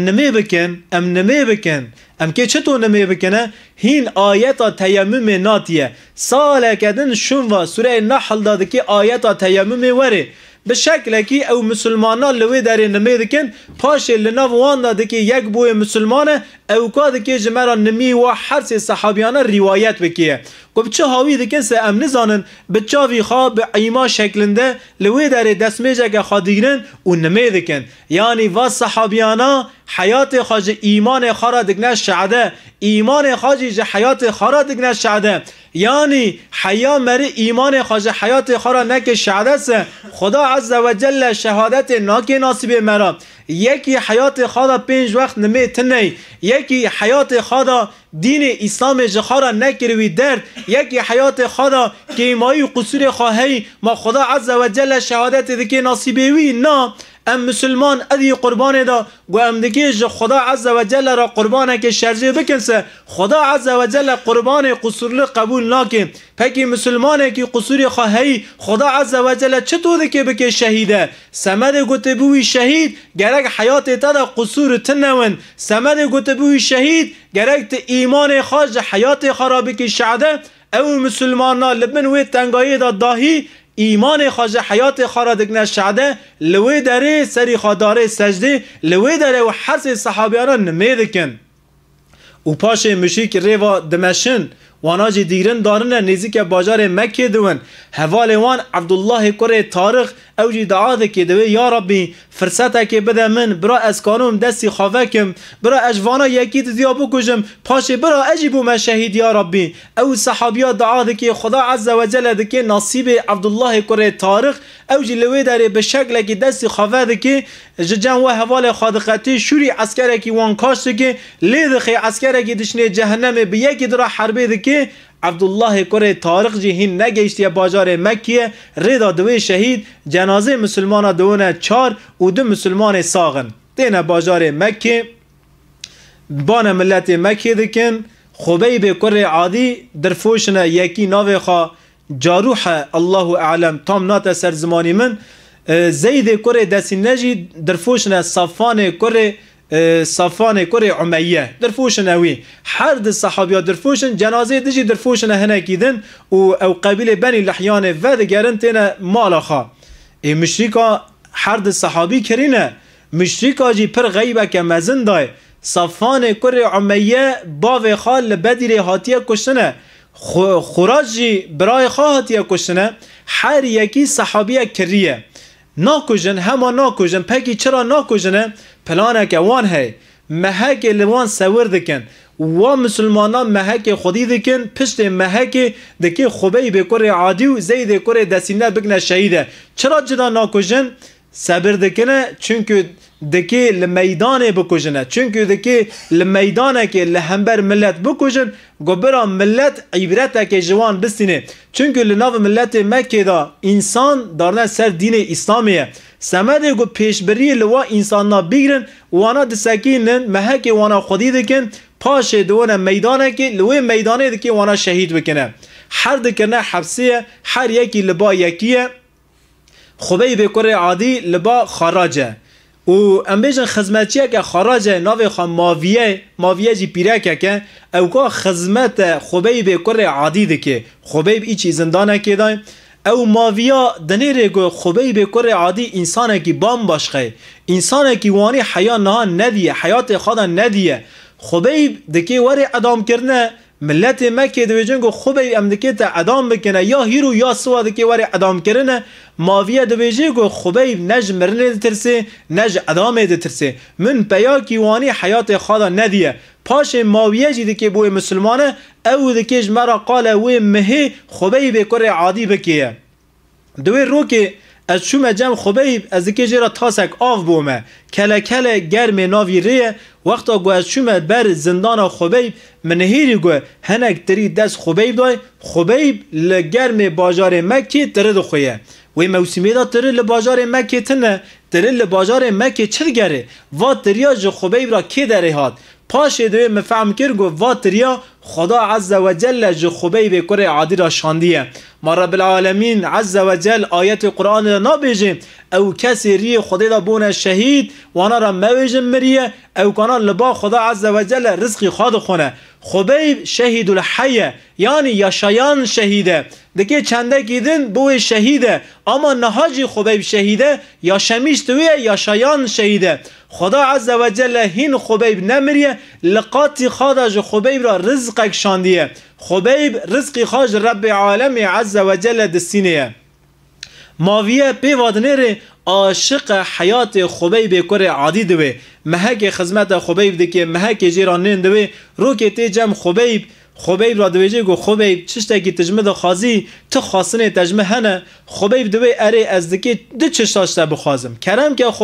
نمی بکن ام که چطور نمی بکنه هین آیتا تیمم ناتیه ساله کدن شون و سوره نحل داده که آیتا تیمم وره به شکل که او مسلمانان لوی داره نمی دکن پاش لناو وان داده که یک بوی مسلمانه او کاده که جمعه نمی و حرس صحابیانه روایت بکیه گفت چه هاوی دکن سه ام نزانن به چاوی خواه به ایما شکلنده لوی داره دستمیجه که خادیگرن و نمی دکن یعنی و صحابیانا حیات خاج ایمان خارا دکنه شعده ایمان خاجی حیات خارا دکنه شعده یعنی حیا مری ایمان خاج حیات خارا نک شعده سه خدا عز و جل شهادت ناکی ناصیب مرا یکی حیات خدا 5 وقت نمی تنی یکی حیات خدا دین اسلام جخارا نکروی درد یکی حیات خدا که ایمایی قصور خواهی ما خدا عز و جل شهادت دکی ناصیبوی نا ام مسلمان ادی قربان دا و ام دکی خدا عز و جل را قربانه که شرجه بکنسه خدا عز و جل قربان قصور قبول ناکه پکی مسلمانه که قصور خواهی خدا عز و جل چطور دکی بکه شهیده سمد گوته بوی شهید گرک حیات تا دا قصور تنون سمد گوته بوی شهید گرک تا ایمان خاج حیات خرابی که شعده او مسلمانا لبن وی تنگایی دا داهی ایمان خاج حیات خارادگنه شعده لوی داره سری خاداره سجده لوی داره و حرس صحابیان نمیدکن و پاش مشیک ریوا دمشن واناجی دیرن دارن نزدیک باجار مکه دون حوال وان عبدالله کره طارق اوجی دعا دکی دوی یا ربی فرصت که بده من برا از کانوم دستی خواهکم برا اجوانا یکی دیا بکشم پاش برا اجیبو من شهید یا ربی او صحابیا دعا دکی خدا عز و جل دکی نصیب عبدالله کره طارق اوجی لوی داره به شکل که دستی خواه دکی جن و حوال خادقتی شوری عسکره که وان کاشت که لیدخی عسکره که دشنه جهنم به یکی درا حربه دکی عبدالله کره طارق جی هین نگشتی باجار مکیه ردا دوی شهید جنازه مسلمان دونه 4 و 2 مسلمان ساغن دینه باجار مکه بان ملت مکه دکن خبیب کره عادی درفوشنه یکی ناوی خواه جاروح الله اعلم تام نات سر زمانی من زید کره دستی نجی درفوشنه صفان کره عمیه درفوشن وی هر د صحابیا درفوشن جنازه دجی درفوشن هنه کیدن او قبیله بنی لحیان و دگرن تینه مالخا مشرکا هر د صحابی کرینه مشرکا جی پر غیبه که مزن دای صفان کره عمیه باو خال بدیر هاتیه کشتنه خوراج جی برای خواه هاتیه کشتنه هر یکی صحابیه کریه ناکوژن هما ناکوژن پکی چرا ناکوژنه پلانه که وان هی محک لوان سور دکن و مسلمانان محک خودی دکن پشت محک دکی خوبی به کره عادی و زید کره دسینه بکنه شهیده چرا جدا ناکوژن صبر دکنه چونکه دکی لمیدان بکشنه چونکه دکی لمیدانه که لهمبر ملت بکشن گبرا ملت عبرته که جوان بستینه چونکه لناو ملت مکه دا انسان دارنه سر دین اسلامیه سمده گو پیشبری لوا انسان نا بگیرن وانا دسکینن محک وانا خودی دکن پاش دوانه میدانه که لوی میدانه دکی وانا شهید بکنه هر دکنه حبسیه هر یکی لبا یکیه خبیب کره عادی لبا خراجه و ام بیشن خدمتچیه که خراجه ناوی خوا ماویه جی پیرکه که او که خدمت خبیب کره عادی ده که خبیب ایچی زندانه که دای او ماویا دنیره گو خبیب کره عادی انسانه که بام باشخه انسانه که وانی حیا نها ندیه حیات خدا ندیه خبیب ده که وری ادام کرنه ملت مکه دویجن گو خبیب ام دکه تا ادام بکنه یا هیرو یا سوا دکه وری ادام کرنه ماویه دویجه گو خبیب نج مرنه ده ترسه نج ادامه ده ترسه من پیا کیوانی حیات خدا ندیه پاش ماویه جی دکه بوی مسلمانه او دکهش مرا قاله وی مهی خبیب کره عادی بکیه دوی رو که از شوم جم خبیب از دکه جیرا تاسک آف بومه کله کله گرم ناوی ریه وقتا گو از شوم بر زندان خبیب منهیری گو هنک تری دست خبیب دای خبیب لگرم باجار مکی ترد خویه و موسیمی دا تره لباجار مکه تنه تره لباجار مکه چه گره و تریا جو خبیب را که داره هاد پاش دوی مفهم کرد گو و تریا خدا عز و جل جو خبیب کره عادی را شاندیه ما رب العالمین عز و جل آیت قرآن را نابیجه او کسی ری خدا دا بونه شهید وانا را مویجه مریه او کانا لبا خدا عز و جل رزقی خود خونه خبیب شهید الحیه یعنی یاشایان شهیده دکی چنده گیدن بوی شهیده اما نهاجی خبیب شهیده یا شمیش دویه یاشایان شهیده خدا عز و جل هین خبیب نمریه لقاتی خدا جو خبیب را رزقک شاندیه خبیب رزقی خاج رب عالم عز و جل دستینه ماویه پیوادنه ره عاشق حیات خبیب کره عادی دوی محک خدمت خبیب دکی محک جیرانین دوی رو که تی جم خبیب را دویجه گو خبیب چشتا کی تجمه دا خازی تو خاصنه تجمه هنه خبیب دوی اره از دکی دو چشتاشتا بخوازم کرم که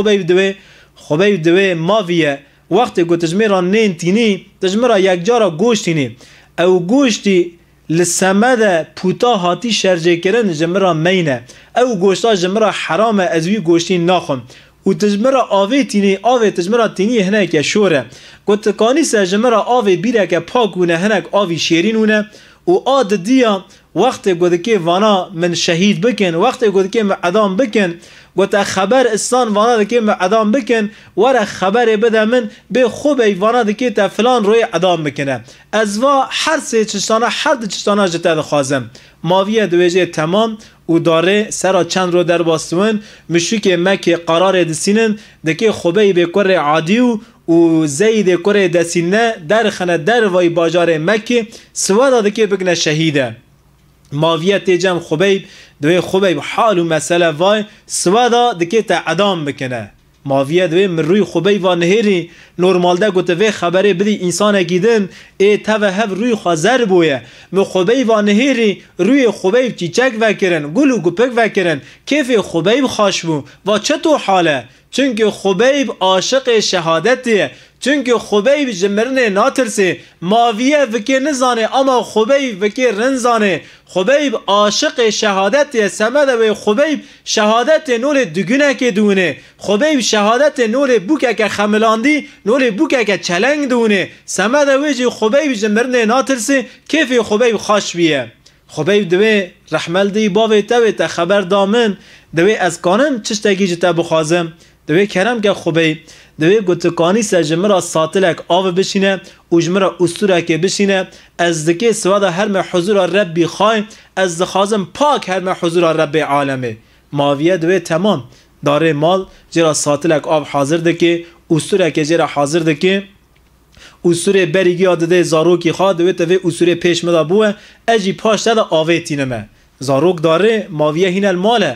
خبیب دوی ماویه وقت گو تجمه را نین تینی تجمه را یک جا را گوشت تینی او گوشتی لسمده پوتا هاتی شرجه کرن جمرا مینه او گوشتا جمرا حرامه از وی گوشتی ناخم و تجمرا آوه تینی آوه تجمرا تینی هنه که شوره گوت کانی سه جمرا آوه بیره که پاکونه هنک آوی شیرینونه و آد دیا وقت گوده که وانا من شهید بکن وقت گوده که من ادام بکن گوته خبر استان وانا ده که من ادام بکن وره خبر بده من به خوبه وانا ده که تا فلان روی ادام بکنه از وا هر سه چشتانه هر دو چشتانه جته ده خوازم ماویه دویجه تمام و داره سرا چند رو در باستون مشو که مکه قرار دسینن ده که خوبه به کره عادی و زید کره دسینه در خنه در وای باجار مکه سوا داده که بکنه شهیده ماویه تیجم خبیب حال و مسئله وای سوادا دکی تا ادام بکنه ماویه دوی من روی خبیب و نهیری نورمال ده گوته وی خبره بدی انسان گیدن ای تاوه هف روی خوازر بویه من خبیب و نهیری روی خبیب چیچک وکرن گلو گپک وکرن کیف خبیب خوش بو و چطور حاله چونکه خبیب عاشق شهادتیه چونکه خبیب جمرنه ناترسه ماویه وکی نزانه اما خبیب وکی رنزانه خبیب عاشق شهادتیه سمده و خبیب شهادت نول دگونه که دونه خبیب شهادت نول بوکه که خملاندی نول بوکه که چلنگ دونه سمده ویجی خبیب جمرنه ناترسه کیف خبیب خوش بیه خبیب دوی رحمل دی باوی تاوی تا خبر دامن دوی از کانم چشتگی جتا بخوازم دوی کرم که خبیب دوی گوتکانی سه جمرا ساتلک آو بشینه و جمرا استورک بشینه از دکی سوادا هرم حضور ربی خواهی از دخوازم پاک هرم حضور رب عالمه ماویه دوی تمام داره مال جرا ساتلک آب حاضر دکی استورک جرا حاضر دکی اسطوره بریگی آدده زاروکی خواه دوی توی اسطوره پیش مدا بوه اجی پاش داده آوه تینمه زاروک داره ماویه هین الماله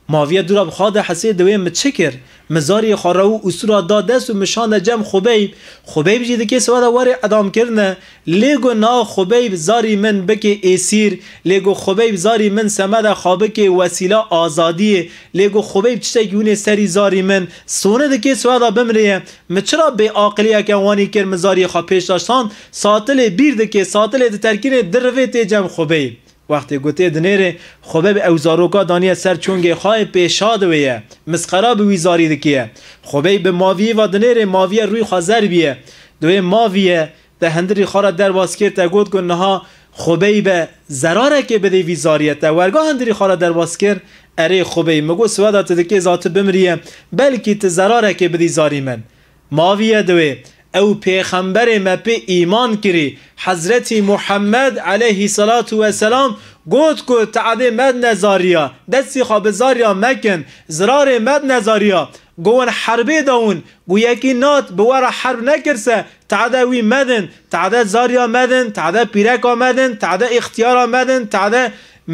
ماویه دورا بخواد حسی دوی مچکر مزاری خاراو اسرا دادس و مشان جم خبیب جیده که سوادا واری ادام کرنه لیگو نا خبیب زاری من بک اسیر لیگو خبیب زاری من سمد خوابک وسیله آزادیه لیگو خبیب چته یون سری زاری من سونه ده که سوادا بمریه مچرا به عاقلیه که وانی کر مزاری خواه پیش داشتان ساتل بیر ده که ساتل ده ترکین دروه تی جم خبیب وقتی گوته دنیره خبیب اوزاروکا دانیه سر چونگه خواه پیشاد ویه مسخرا به ویزاری دکیه خبیب ماویه و دنیره ماویه روی خواه بیه دوی ماویه ده هندری خارا در واسکر تا گوت کن نها خبیب زراره که بده ویزاریت ورگاه هندری خارا در واسکر اره خبیب مگو سوادات دکی ذات بمریه بلکی تزراره که بده زاری من ماویه دوی او پیغمبر ما پی ایمان کری حضرت محمد علیه صلاة و سلام گوت کو تعده مد نزاریا دستی خواب زاریا مکن زرار مد نزاریا گوان حربه داون گو یکی نات بوارا حرب نکرسه تعده وی مدن تعده زاریا مدن تعده پیرکا مدن تعده اختیارا مدن تعده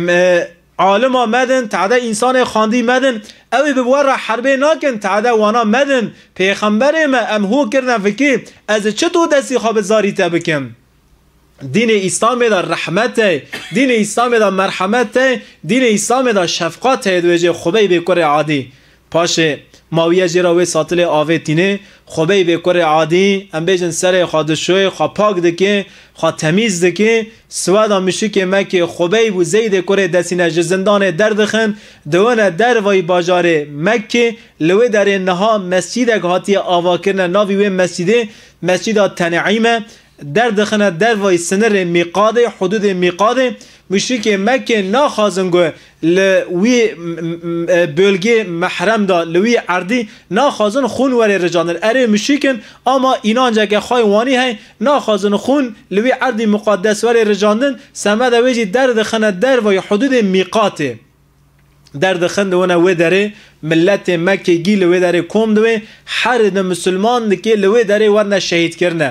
عالم آمدن تعده انسان خاندی مدن اوی بوار حربه ناکن تعده وانا مدن پیغمبر ما امهو کردن فکی از چطور دستی خواب زاری تبکم دین اسلام دا رحمت دین اسلام دا مرحمت دین اسلام دا شفقت دوجه خبیب کر عادی پاشه ماویه جراوی ساتل آوه تینه خبیب کر عادی ام بیجن سر خادشوی خواه پاک دکه خواه تمیز دکه سوادا مشی که مکه خبیب و زید کر دسینه جزندان دردخن دوانه در وی باجار مکه لوی در نها مسجد اگه هاتی آوا کرنه ناوی وی مسجد تنعیمه دردخنه در وی سنر میقاده حدود میقاده مشرک مکه ناخازنگو لوی بölge محرم دا لوی عردی ناخازن خون وری رجاندن اره مشرکن اما اینانجا که خواهی وانی های ناخازن خون لوی عردی مقدس وری رجاندن سمد ویجی دردخنه در وی حدود میقاته دردخن دوانه وی داره ملت مکه گی لوی داره کوم دوی هر ده مسلمان دکی لوی داره ورنه شهید کرنه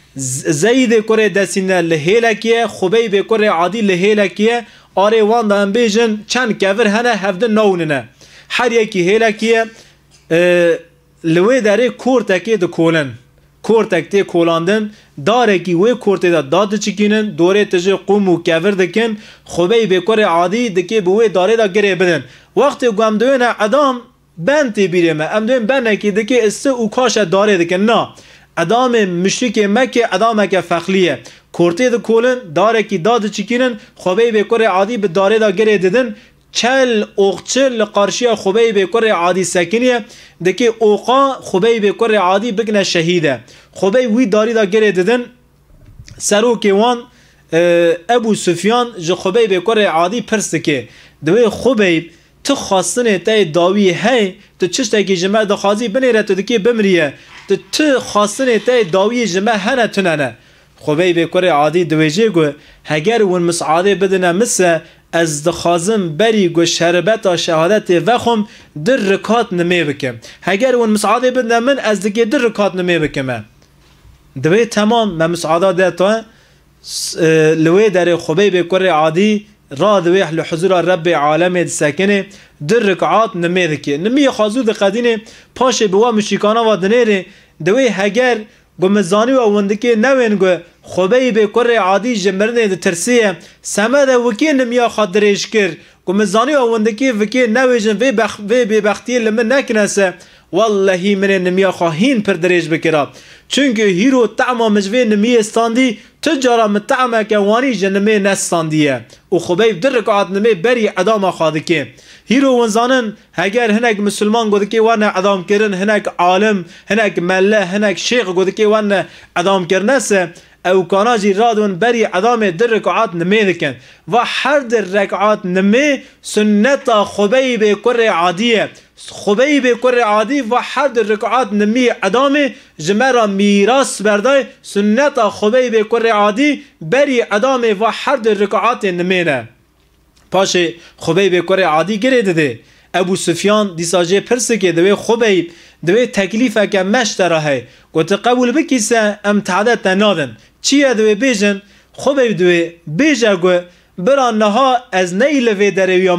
زید کره دسینه لهیلکیه خبیب کره عادی لهیلکیه آره وان دا هم بیجن چند کفر هنه هفته نوننه هر یکی هیلکیه لوی داره کورتکی دو کولن کورتکی کولاندن داره کی وی کورتی دا داد چکینن دوره تجه قوم و کفر دکن خبیب کره عادی دکی بوی داره دا گره بدن وقتی گوام دوینه ادام بنتی بیرمه ام دوین بنه که دکی استه او کاش داره دکن نه ادام مشرک مکه ادام که فخلیه کورتی دا کولن داره کی داد چکینن خبیب کره عادی به داره دا گره ددن چل اوقچل قرشی خبیب کره عادی سکنیه دکی اوقا خبیب کره عادی بکنه شهیده خبیب وی داری دا گره ددن سروکی وان ابو سفیان جو خبیب کره عادی پرسته که دوی خبیب تو خواستن تای داوی هی تو چشتا که جمع دا خوازی بنیره تو دکی بمریه تو خواستن تای داوی جمع هنه تننه خبیب کره عادی دویجه گو هگر ون مسعاده بدنه مثل از دخازم بری گو شربت شهادت وخم در رکات نمی بکم هگر ون مسعاده بدنه من از دکی در رکات نمی بکم دوی تمام ما مسعاده داتا لوی در خبیب کره عادی را دوی لحضور رب عالم ساکنه در رکعات نمی دکی نمی خازو دقدینه پاشه بوا مشیکانا و دنیره دوی هگر گو مزانی و وندکی نوین گو خبیب کره عادی جمرنه ده ترسیه سمه ده وکی نمیا خادرش کر گو مزانی و وندکی وکی نویجن وی ببختی لمن نکنسه والله من نمیا خواهین پر درش بکراب چونکه هیرو طعما مجوی نمی استاندی تجارا مطعمه که وانی جنمی نستاندیه و خبیب در رکعات نمی بری عدام خادکه هیرو ونزانن هگر هنگ مسلمان گودکی وانه عدام کرن هنگ عالم هنگ مله هنگ شیخ گودکی وانه عدام کرنسه او کاناجی رادون بری عدام در رکعات نمی دکن و هر در رکعات نمی سنت خبیب کره عادیه خبیب کره عادی و هر در رکعات نمی عدام جمرا میراس بردای سنت خبیب کره عادی بری عدام و هر در رکعات نمی نه پاشه خبیب کره عادی گره ده ابو سفیان دیساجه پرسه که دوی خبیب دوی تکلیفه که مشتره های گوته قبول بکیسه ام تعدد تنادن چیه دوی بیجن خبیب دوی بیجه گو برا نها از نیلوی دروی ما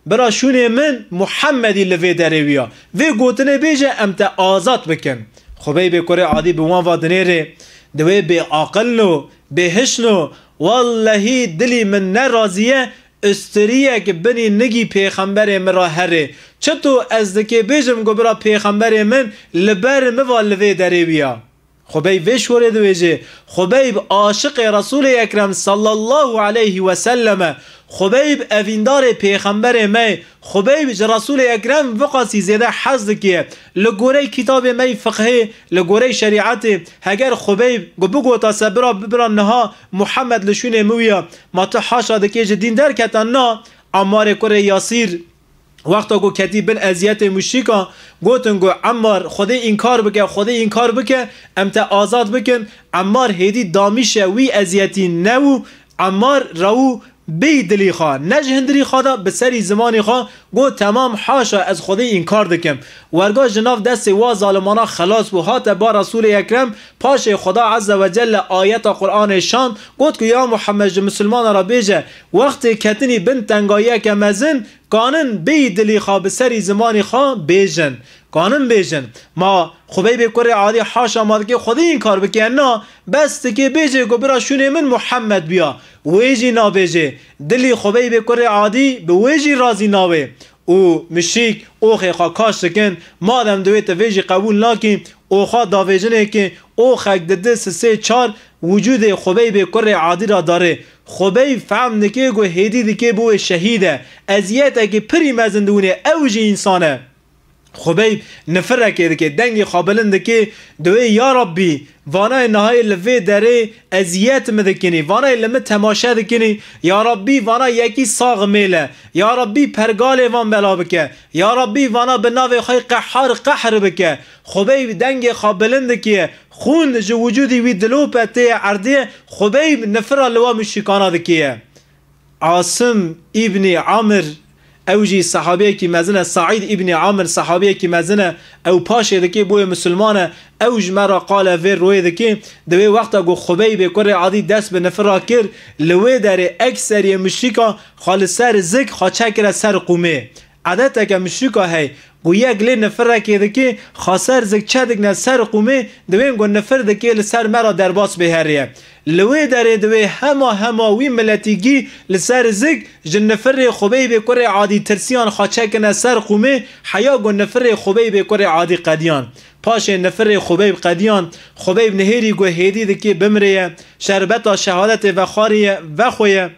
برا شونه من محمدی لوی درویا وی گوتنه بیجه امتا آزاد بکن. خبیب کره عادی به وان وادنه ره دوی به عاقلنو به هشنو والله دلی من نرازیه استریه که بنی نگی پیغمبر مرا هره چطور از دکه بیجم گو برا پیغمبر من لبر موالوه دره بیا. خبیب ویش ورد ویجه خبیب عاشق رسول اکرم صلی الله علیه و سلم. خبیب اویندار پیغمبر می. خبیب رسول اکرم وقاسی زیده حزد که لگوره کتاب می فقه لگوره شریعت هگر خبیب بگو تا سبرا ببرا نها محمد لشون مویا ما تو حاشا دکه دین در کتن نا عمار کره یاسیر وقتا گو کتی بن ازیت مشرکا گوتن گو عمار خود این کار بکه خود این کار بکه امتا آزاد بکن. عمار هیدی دامیشه وی ازیتی نو عمار رو بی دلی خواه نجهندری خواه دا بسری زمانی خواه گو تمام حاشا از خود این کار دکم. ورگاه جناف دست و ظالمانا خلاص و هات با رسول اکرم پاش خدا عز و جل آیت قرآن شان گوت که یا محمد مسلمان را بیجه وقت کتنی بن تنگایه که مزن کانن بی دلی خواه بسری زمانی خواه بیجن کانن بیجن. ما خبیب کره عادی حاشا ما که خود این کار بکن نه بس که بیجه گو برا شونه من محمد بیا ویجی نا بیجه دلی خبیب کره عادی به ویجی رازی ناوه او مشیک او خیخا کاش کن مادم دویت ویجی قبول ناکی او خواه داویجنه که او خک دده سه چار وجود خبیب کره عادی را داره. خبیب فهم نکه گو هیدی دکه بو شهیده ازیته که پری مزندونه اوجی انسانه. خبیب نفره که دکه دنگی خابلن دکه دوی یا ربی وانای نهای لفه داره ازیت مدکنی وانای لمه تماشه دکنی یا ربی وانا یکی ساغ میله یا ربی پرگال وان بلا بکه یا ربی وانا بناوی خواهی قحر بکه. خبیب دنگی خابلن دکه خون جو وجودی وی دلو پته عرده خبیب نفره لوا مشکانا دکه. عاصم ابن عامر اوجی صحابه کی مزنه سعید ابن عامر صحابه کی مزنه او پاشه دکی بوی مسلمانه اوج مرا قال وی روی دکی دوی وقتا گو خبیب کره عادی دست به نفر کر لوی در اکثر مشرکا خالص سر زک خاچکر سر قومه عادت که مشرکا هی گو یک لی نفر که دکی خاسر زک چدک نه سر قومه دوی گو نفر دکی لسر مرا درباس بهریه لوی داره دوی هماوی ملتیگی لسر زگ جن نفر خبیب کره عادی ترسیان خاچکن سر قومه حیا گو نفر خبیب کره عادی قدیان پاش نفر خبیب قدیان خبیب نهیری گو هیدی دکی بمریه شربتا شهادت و خاریه و خویه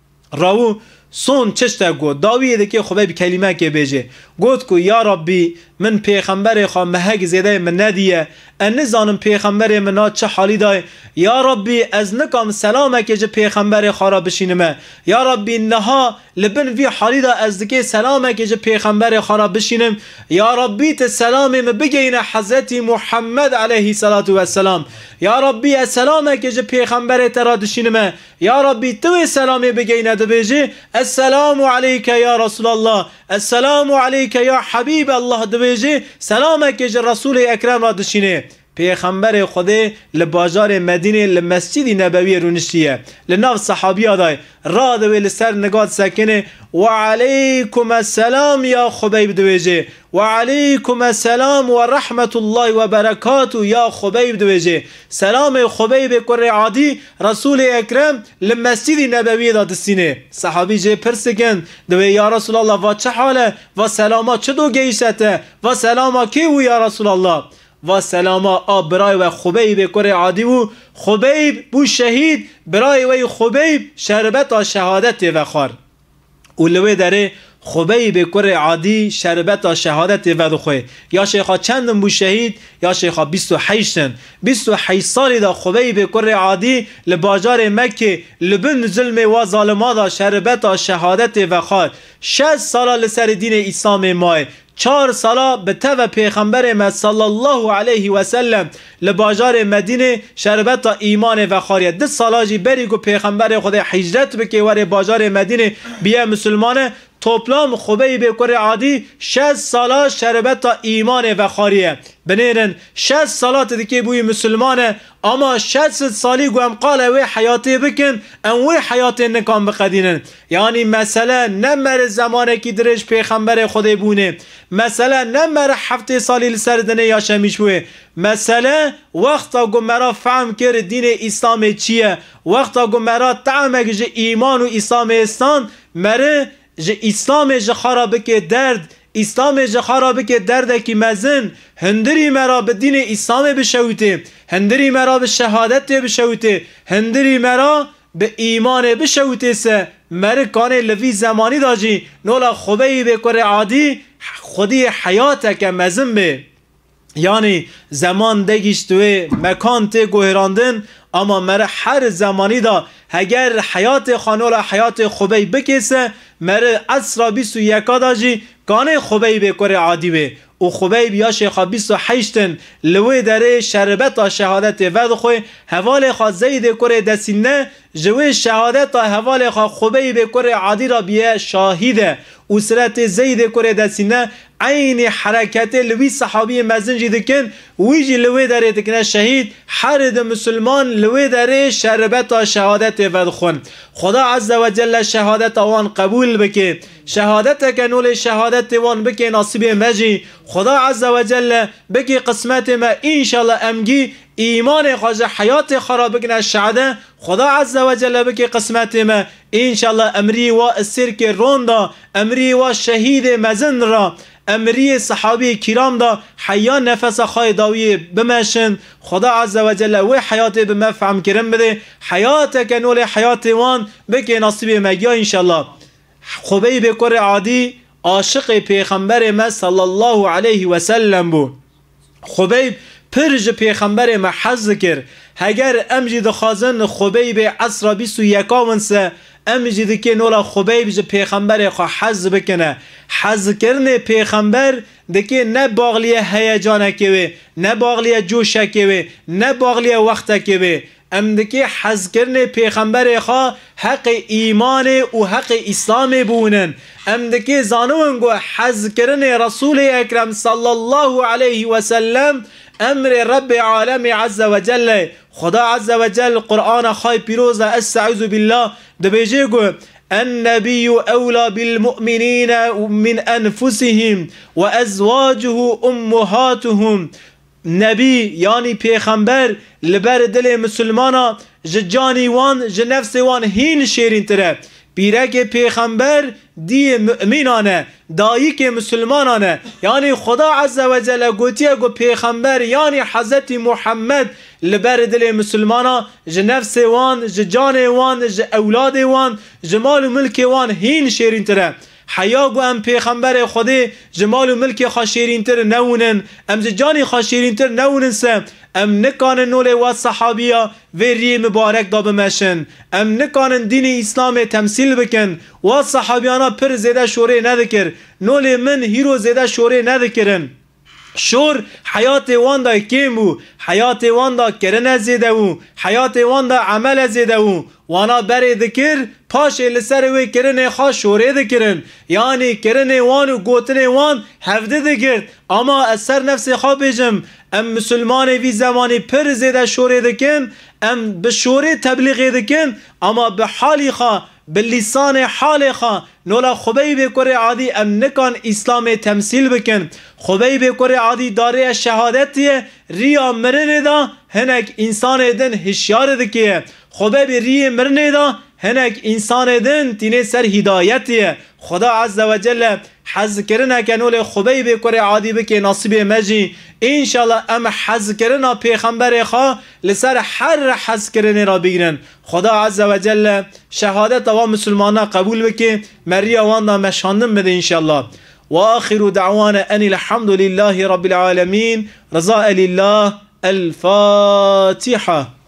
راو سون چشتا گو داویه دکی خبیب کلمه که بیجه گوت کو یا ربی من پیغمبر خواه مهگ زیده من ندیه ان نزانم پیغمبر من چه حالی دای یا ربی از نکام سلامه که جه پیغمبر خواه را بشینمه یا ربی نها لبن وی حالی دا از دکی سلامه که جه پیغمبر خواه را بشینم یا ربی ت سلامه بگین حضرت محمد علیه صلاة و السلام یا ربی السلامه که جه پیغمبر ترا دشینمه یا ربی تو سلامه بگین دو بیجه السلام علیک یا رسول الله السلام علیک یا حبیب الله دو بیجه سلامه که جه رسول اکرم را دشینه. پیغمبر خدا لباجار مدینه لمسجد نبوی رونشیه لناف صحابی آدای را دوی لسر نگات سکنه و علیکم السلام یا خبیب دویجه و علیکم السلام و رحمت الله و برکاته یا خبیب دویجه سلام خبیب کره عادی رسول اکرم لمسجد نبوی دادستینه. صحابی جه پرسکن دوی یا رسول الله و چه حاله و سلاما چه دو گیشته و سلاما کی و یا رسول الله و سلاما آب برای و خبیب کره عادی و خبیب بو شهید برای و خبیب شربت شهادت و خار اولوی داره خبیب کره عادی شربت شهادت و دخوی یا شیخا چندم بو شهید یا شیخا 28 سالی دا خبیب کره عادی لباجار مکه لبن ظلم و ظالما دا شربت شهادت و خار 6 سالا لسر دین اسلام مای 4 سالا به تو پیغمبر ما صلی الله علیه و سلم لباجار مدینه شربت ایمان و خاریه 2 سالا جی بری گو پیغمبر خدا هجرت بکی ور باجار مدینه بیه مسلمانه توپلام خبیب کره عادی 60 سالا شربت ایمان و خاریه بنیرن 60 سالات دیگه بوی مسلمانه اما 60 سالی گوهم قاله وی حیاتی بکن ام وی حیاتی نکام بقدینن یعنی مثلا نمر زمانه که درش پیغمبر خدا بونه مثلا نمر 7 سالی لسردنه یا شمیش بوه مثلا وقتا گمرا فهم کرد دین اسلام چیه وقتا گمرا تعمق جه ایمان و اسلام استان مره جه اسلام جه خرابه که درد اسلام جه خرابه که درد که مزن هندری مرا به دین اسلام بشویته هندری مرا به شهادت بشویته هندری مرا به ایمان بشویته سه مره کانه لفی زمانی داجی نولا خبیب کره عادی خودی حیاته که مزن به یعنی زمان دگیشتوه مکان ته گوهراندن اما مره هر زمانی دا اگر حیات خانولا حیات خبیب بکیسه مره اصرا 21 داجی کانه خبیب کره عادی به و خبیب یا شیخا 28 لوی داره شربت شهادت ود خوی حوال خوا زید کره دسینه جوی شهادت حوال خوا خبیب کره عادی را بیه شاهیده و سرت زید کره دسینه عین حرکت لوی صحابی مزنجی دکن ویجی لوی داره دکنه شهید حرد مسلمان لوی داره شربت شهادت ود خون خدا عز و جل شهادت وان قبول بکه شهادت کنول شهادت وان بکه ناصیب مجی خدا عز و جل بکه قسمت ما انشالله امگی ایمان خواجه حیات خراب بکنه شعده خدا عز و جل بکه قسمت ما انشالله امری و السرک روندا امری و شهید مزن را امری صحابی کرام دا حیان نفس خواهی داوی بمشن خدا عز و جل و حیات بمفعم کرم بده حیات کنول حیات وان بکه نصیب مگیا انشالله خبیب کره عادی عاشق پیغمبر ما صلی الله علیه و سلم بو خبیب پرج پیغمبر ما حز کر اگر امجی دخوازن خبیب عصر 21 ونسه امجی که نولا خبیب جه پیغمبر خوا حز بکنه حز کرن پیغمبر دکه نه باغلیه هیجانه که نه باغلیه جوشه که نه باغلیه وقته که ام دکه حز کرن پیغمبر خوا حق ایمان و حق اسلام بونن ام دکه زانون گو حز کرن رسول اکرم صلی الله علیه و سلم امر رب عالم عز و جل خدا عز و جل قرآن خواهی پیروز استعوذ بالله دبیجه گو النبي أولى بالمؤمنين من أنفسهم وأزواجه أمهاتهم نبی یعنی پیغمبر لبر دل مسلمانا جانی وان نفس وان هین شیرین تره بیرک پیغمبر دی مؤمنانه دایی که مسلمانانه یعنی خدا عز و جل گوتیه گو پیغمبر یعنی حضرت محمد لبر دل مسلمانا نفس وان جان وان اولاد وان جمال و ملک وان هین شیرین تره حیا گو ام پیغمبر خدا جمال و ملک خاشیرین تر نونن ام جانی خاشیرین تر نونن سم ام نکانن نول و صحابیا و ری مبارک دا بمشن ام نکانن دین اسلام تمثیل بکن و صحابیانا پر زیده شوره ندکر نول من هیرو زیده شوره ندکرن شور حیات وان دا کیم بو حیات وان دا کرن زیده بو حیات وان دا عمل زیده بو وانا بری دکر پاش لسر وی کرن خواست شوره دکرن یعنی کرن وان و گوتن وان هفته دکرد اما اثر نفس خواه بیجم ام مسلمان وی زمانی پر زیده شوره دکن ام به شوره تبلیغ دکن اما به حالی خواه به لسان حال خواه نولا خبیب کره عادی ام نکان اسلام تمثیل بکن خبیب کره عادی داره شهادتیه ریا مرنه دا هنک انسان دن هشیار دکیه خبیب ری مرنه دا هنک انسان دن تینه سر هدایتیه خدا عز و جل حز کرنه کنول خبیب کره عادی بکه نصیب مجی انشالله ام حز کرنه پیغمبر خواه لسر هر حز کرنه را بگیرن خدا عز و جل شهادت و مسلمانه قبول بکه مریا وانده مشاندن بده انشالله و آخر دعوانا ان الحمد لله رب العالمين رضاء لله الفاتحة.